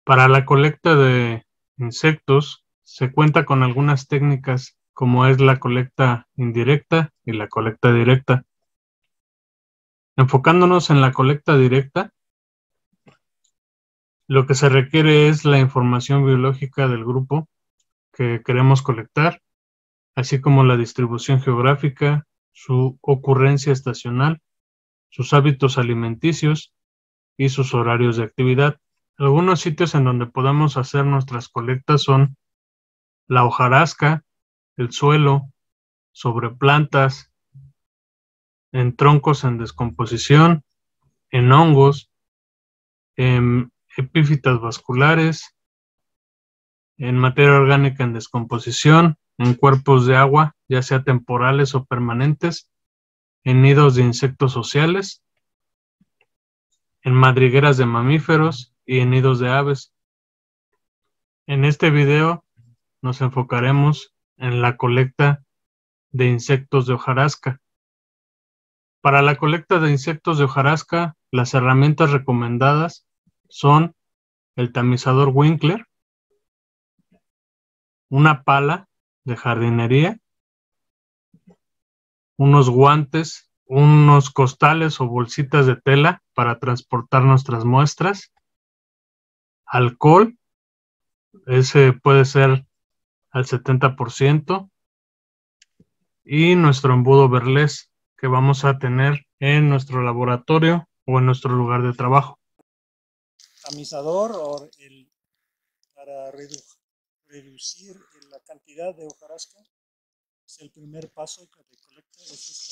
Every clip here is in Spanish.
Para la colecta de insectos se cuenta con algunas técnicas como es la colecta indirecta y la colecta directa. Enfocándonos en la colecta directa, lo que se requiere es la información biológica del grupo que queremos colectar, así como la distribución geográfica, su ocurrencia estacional, sus hábitos alimenticios y sus horarios de actividad. Algunos sitios en donde podemos hacer nuestras colectas son la hojarasca, el suelo, sobre plantas, en troncos en descomposición, en hongos, en epífitas vasculares, en materia orgánica en descomposición, en cuerpos de agua, ya sea temporales o permanentes, en nidos de insectos sociales, en madrigueras de mamíferos y en nidos de aves. En este video nos enfocaremos en la colecta de insectos de hojarasca. Para la colecta de insectos de hojarasca, las herramientas recomendadas son el tamizador Winkler, una pala de jardinería, unos guantes, unos costales o bolsitas de tela para transportar nuestras muestras, alcohol, ese puede ser al 70%, y nuestro embudo Berlés que vamos a tener en nuestro laboratorio o en nuestro lugar de trabajo. Tamizador para reducir la cantidad de hojarasca es el primer paso que recolecta.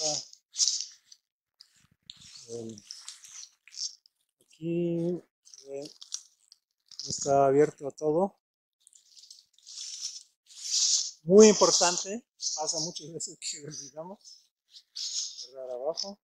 Aquí está abierto todo. Muy importante, pasa muchas veces que olvidamos cerrar abajo.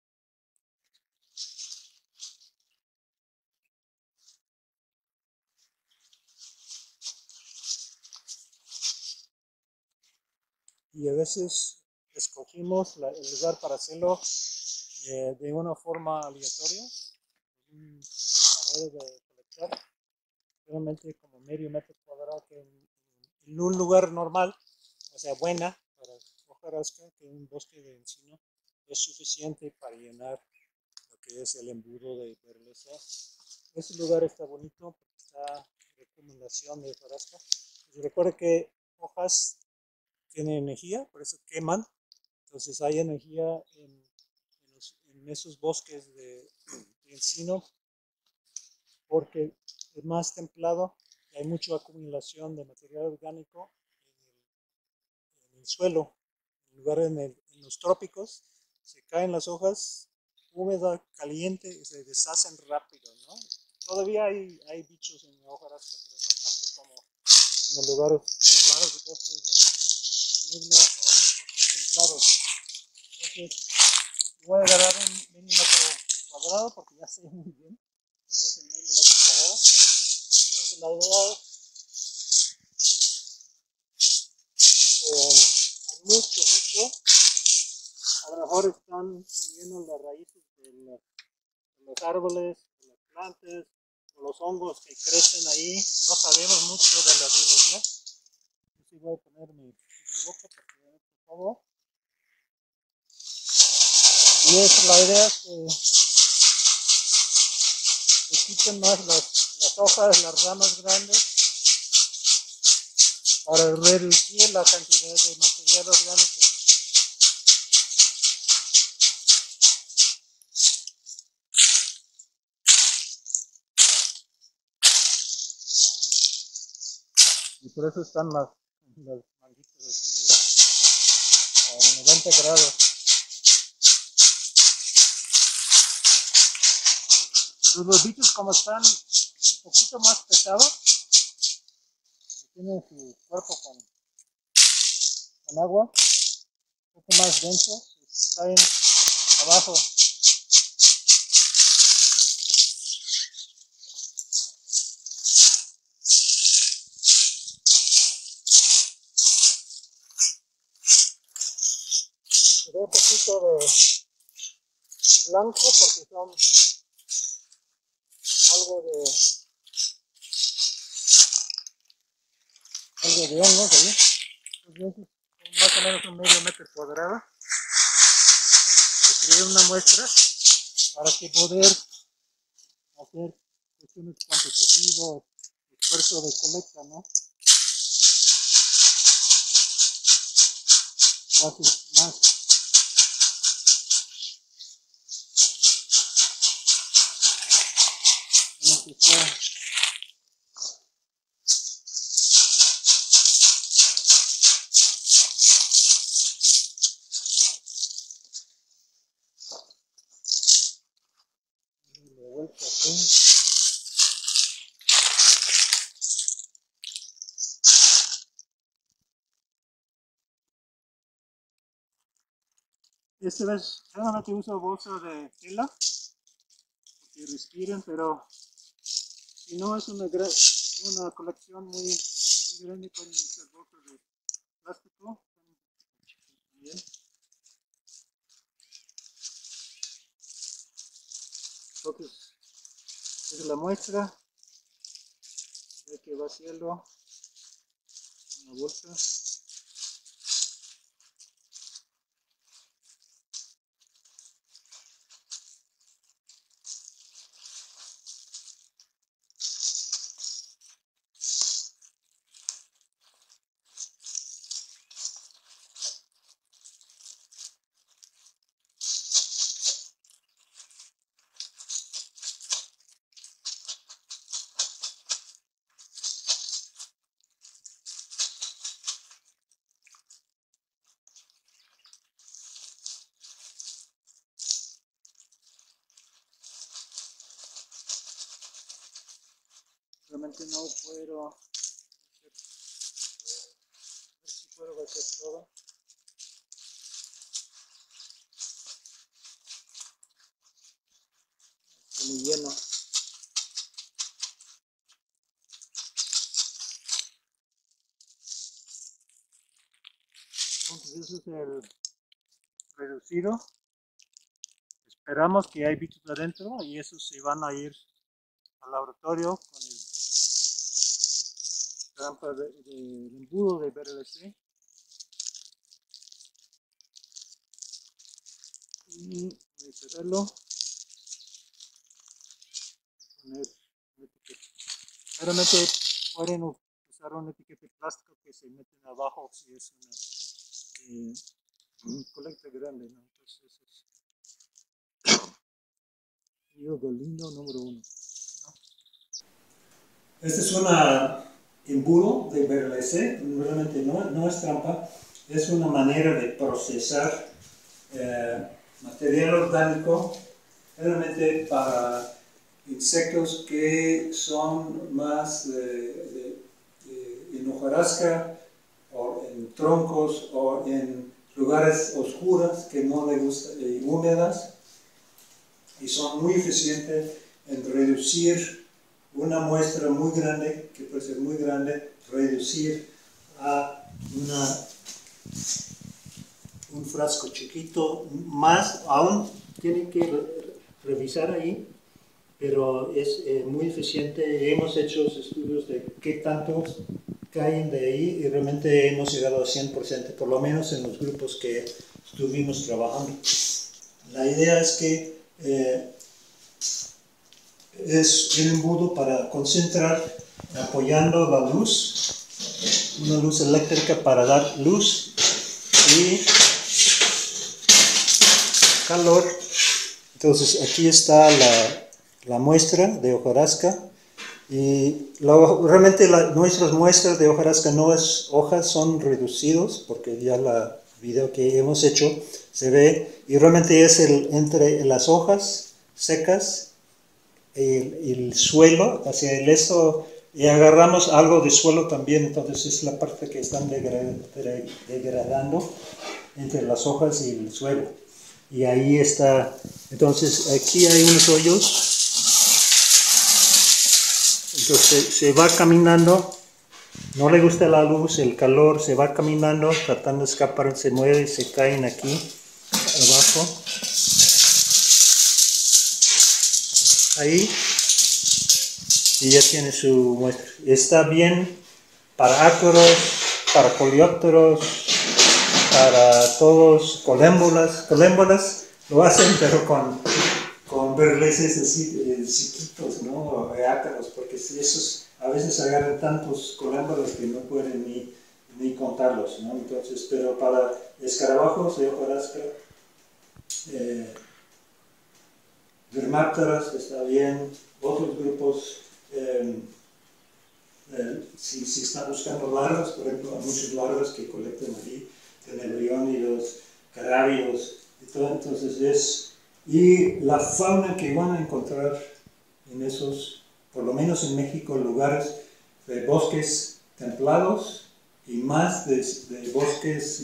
Y a veces escogimos el lugar para hacerlo de una forma aleatoria, manera de colectar, realmente como medio metro cuadrado, que en un lugar normal, o sea, buena para hojarasca, que un bosque de encino es suficiente para llenar lo que es el embudo de Berlés. Este lugar está bonito porque está de acumulación de hojarasca. Y recuerda que hojas tienen energía, por eso queman. Entonces hay energía en esos bosques de encino porque es más templado y hay mucha acumulación de material orgánico en el suelo. En lugar en los trópicos se caen las hojas húmeda, caliente y se deshacen rápido, ¿no? Todavía hay bichos en la hojarasca, pero no tanto como en los lugares templados, bosques de niebla o bosques templados. Entonces, voy a agarrar un milímetro cuadrado porque ya sé muy bien cómo es el medio metro cuadrado. Entonces, la idea es hay mucho bicho. A lo mejor están comiendo las raíces de los árboles, de las plantas, o los hongos que crecen ahí. No sabemos mucho de la biología. Yo sí voy a poner mi boca para que vean todo. Y la idea es que se quiten más las hojas, las ramas grandes, para reducir la cantidad de material orgánico. Y por eso están las manguitas así a 90 grados. Los bichos, como están un poquito más pesados, tienen su cuerpo con agua, un poco más denso, se caen abajo. Se ve un poquito de blanco porque son algo de de hongos ahí. Entonces, más o menos un medio metro cuadrado. Escribir una muestra para que poder hacer cuestiones cuantitativas, esfuerzo de colecta, ¿no? Haces más. De vuelta aquí. Esta vez solamente uso bolsa de tela que respiren, pero si no es una colección muy grande, pueden usar bolsas de plástico también. Entonces, es la muestra, hay que vaciarlo en la bolsa. Realmente no puedo hacer, a ver si puedo hacer todo. Está muy lleno. Entonces eso es el reducido. Esperamos que hay bichos adentro y esos se van a ir al laboratorio con el trampa del embudo de BRLC. Y voy a cerrarlo. Poner una etiqueta. Realmente pueden usar una etiqueta de plástico que se meten abajo si es una colecta grande, ¿no? Entonces eso es yoga lindo número 1, ¿no? Este es un embudo de BRLC, realmente no es trampa, es una manera de procesar material orgánico realmente para insectos que son más en hojarasca o en troncos o en lugares oscuros que no les gusta, húmedas, y son muy eficientes en reducir una muestra muy grande, que puede ser muy grande, reducir a un frasco chiquito, más aún tienen que revisar ahí, pero es muy eficiente. Hemos hecho estudios de qué tantos caen de ahí y realmente hemos llegado al 100%, por lo menos en los grupos que estuvimos trabajando. La idea es que es el embudo para concentrar, apoyando la luz, una luz eléctrica para dar luz y calor. Entonces aquí está la muestra de hojarasca y realmente nuestras muestras de hojarasca no es hojas, son reducidos porque ya la video que hemos hecho se ve y realmente es entre las hojas secas y el suelo hacia el esto y agarramos algo de suelo también, entonces es la parte que están degradando entre las hojas y el suelo. Y ahí está, entonces aquí hay unos hoyos, entonces se va caminando, no le gusta la luz, el calor, se va caminando, tratando de escapar, se mueve y se caen aquí abajo. Ahí, y ya tiene su muestra. Está bien para ácaros, para coleópteros, para todos, colémbolas lo hacen, pero con berleces así chiquitos, ¿no? Ácaros, porque si esos a veces agarran tantos colémbolas que no pueden ni contarlos, ¿no? Entonces, pero para escarabajos de hojarasca, dermápteras está bien, otros grupos, si están buscando larvas, por ejemplo, hay muchas larvas que colectan ahí, tenebriónidos, carábidos, y todo, entonces y la fauna que van a encontrar en esos, por lo menos en México, lugares de bosques templados y más de bosques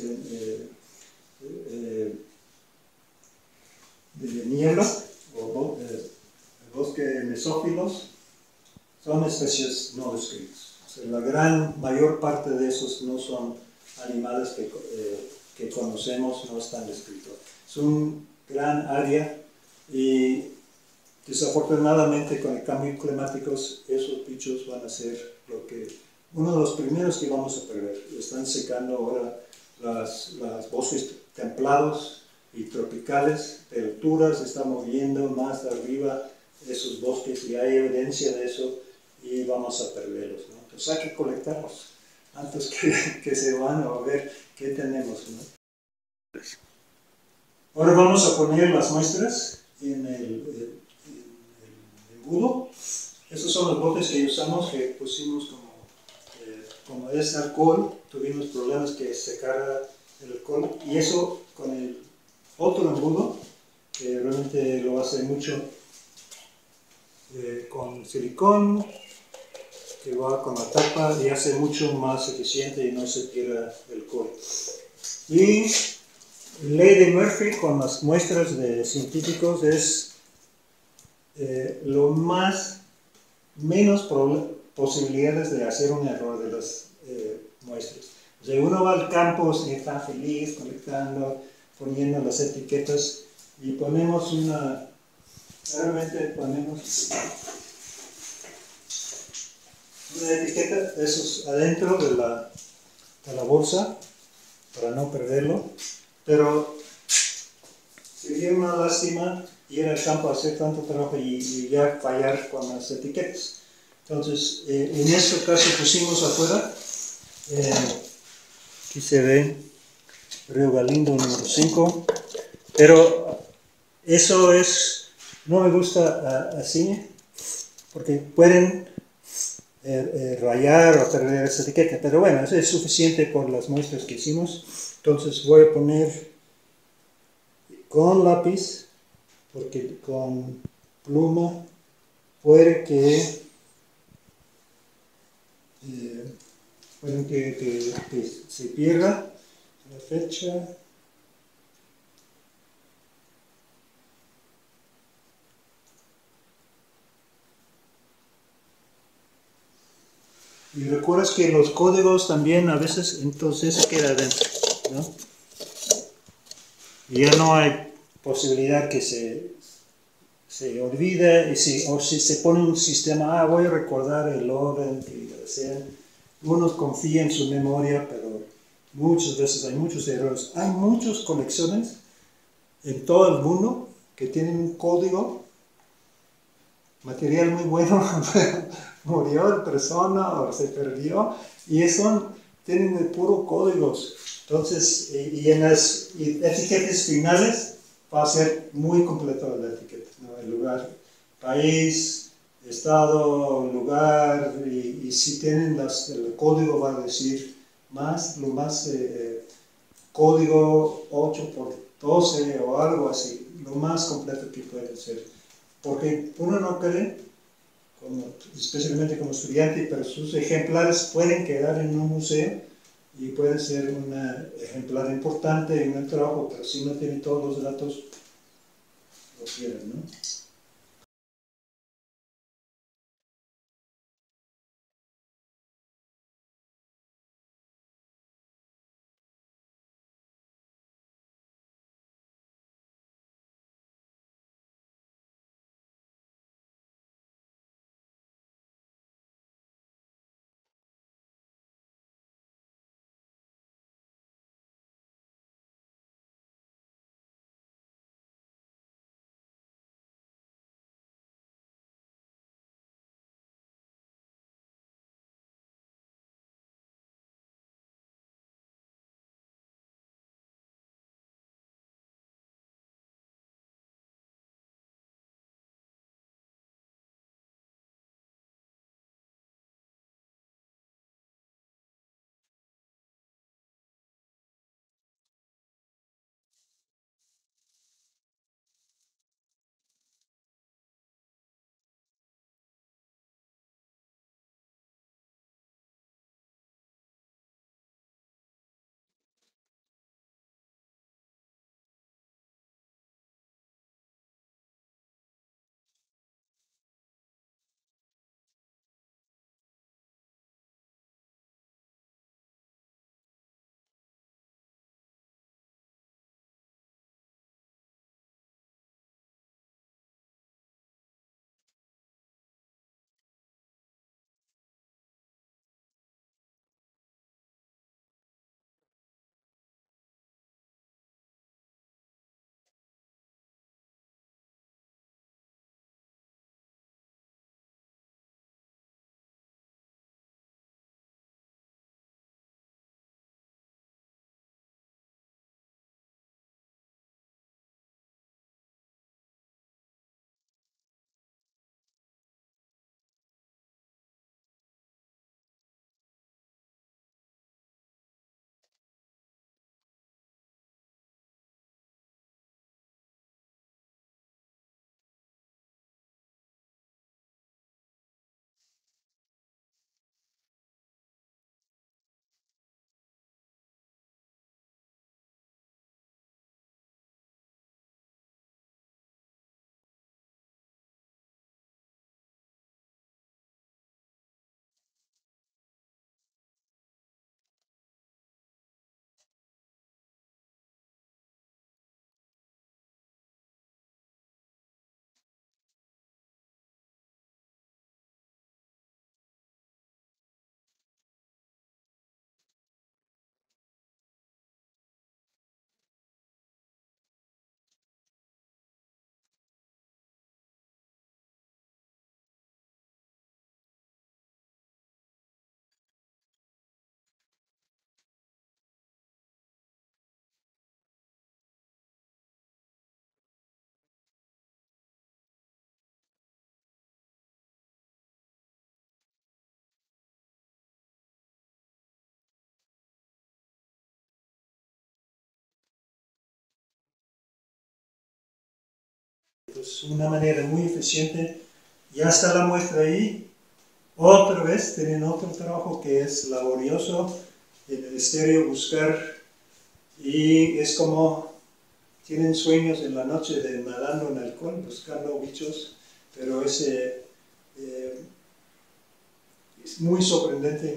de niebla o bosque mesófilos, son especies no descritas. O sea, la gran mayor parte de esos no son animales que conocemos, no están descritos. Es un gran área y desafortunadamente con el cambio climático esos bichos van a ser uno de los primeros que vamos a perder. Están secando ahora los bosques templados y tropicales de alturas, están moviendo más arriba esos bosques y hay evidencia de eso y vamos a perderlos, ¿no? Entonces hay que colectarlos antes que se van a ver qué tenemos, ¿no? Ahora vamos a poner las muestras en el embudo. Estos son los botes que usamos, que pusimos como es alcohol, tuvimos problemas que se carga el alcohol, y eso con el otro embudo, que realmente lo hace mucho con silicón, que va con la tapa y hace mucho más eficiente y no se tira el alcohol. Y ley de Murphy con las muestras de científicos es lo más menos posibilidades de hacer un error de las muestras. O sea, uno va al campo, está feliz colectando, poniendo las etiquetas y ponemos realmente ponemos una etiqueta, eso es adentro de la bolsa para no perderlo, pero sería una lástima ir al campo a hacer tanto trabajo y ya fallar con las etiquetas. Entonces, en este caso pusimos afuera, aquí se ve Río Galindo número 5, pero eso no me gusta así, porque pueden rayar o perder esa etiqueta, pero bueno, eso es suficiente por las muestras que hicimos. Entonces voy a poner con lápiz, porque con pluma puede que se pierda la fecha. Y recuerdas que los códigos también a veces entonces queda dentro, ¿no? Y ya no hay posibilidad que se olvide, o si se pone un sistema, voy a recordar el orden que sea. Uno confía en su memoria, pero muchas veces hay muchos errores. Hay muchas colecciones en todo el mundo que tienen un código, material muy bueno, murió la persona o se perdió, y eso tienen de puro códigos. Entonces, y en las etiquetas finales va a ser muy completo la etiqueta, ¿no? El lugar, país, estado, lugar, y si tienen el código va a decir lo más código 8 por 12 o algo así, lo más completo que puede ser. Porque uno no cree, especialmente como estudiante, pero sus ejemplares pueden quedar en un museo y pueden ser un ejemplar importante en el trabajo, pero si no tiene todos los datos, lo pierden, ¿no? Entonces, una manera muy eficiente. Ya está la muestra ahí. Otra vez tienen otro trabajo que es laborioso en el estéreo buscar, y es como tienen sueños en la noche de nadando en alcohol, buscando bichos, pero es muy sorprendente,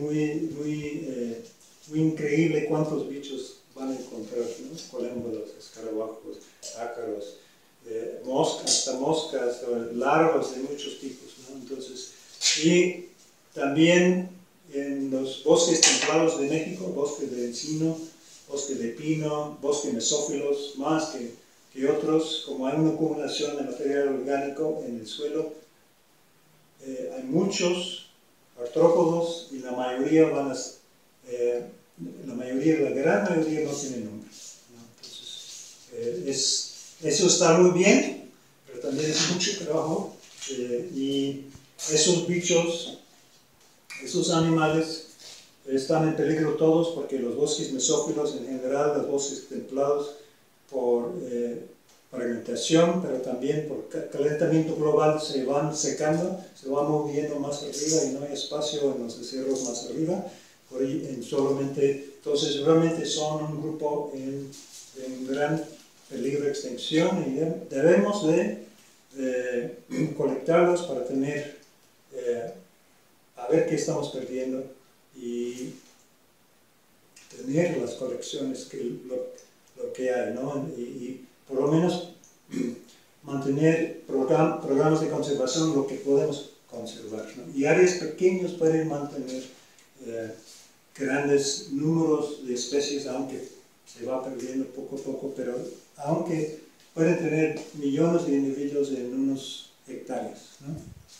muy increíble cuántos bichos van a encontrar, ¿no? Colémbolos, escarabajos, ácaros, hasta moscas, larvas de muchos tipos, ¿no? Entonces, y también en los bosques templados de México, bosques de encino, bosque de pino, bosque mesófilos, más que otros, como hay una acumulación de material orgánico en el suelo, hay muchos artrópodos y la mayoría la gran mayoría no tiene nombre, ¿no? Entonces, eso está muy bien, pero también es mucho trabajo, y esos bichos, esos animales están en peligro todos porque los bosques mesófilos en general, los bosques templados, por fragmentación, pero también por calentamiento global se van secando, se van moviendo más arriba y no hay espacio en los cerros más arriba, por ahí entonces realmente son un grupo en gran peligro de extinción, y debemos de colectarlos para tener, a ver qué estamos perdiendo y tener las colecciones lo que hay, ¿no? Y por lo menos mantener programas de conservación lo que podemos conservar, ¿no? Y áreas pequeñas pueden mantener grandes números de especies, aunque se va perdiendo poco a poco, pero aunque pueden tener millones de individuos en unos hectáreas, ¿no?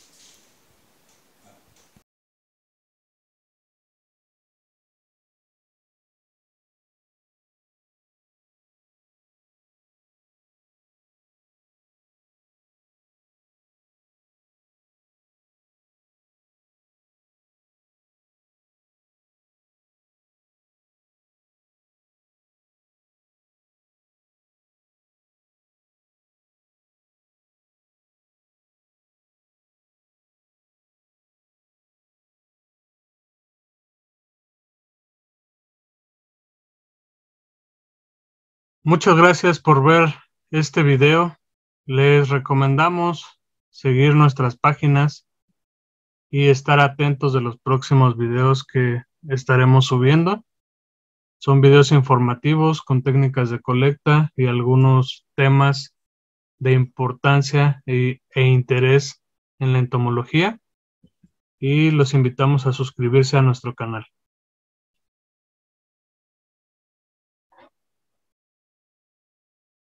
Muchas gracias por ver este video. Les recomendamos seguir nuestras páginas y estar atentos de los próximos videos que estaremos subiendo. Son videos informativos con técnicas de colecta y algunos temas de importancia e interés en la entomología, y los invitamos a suscribirse a nuestro canal.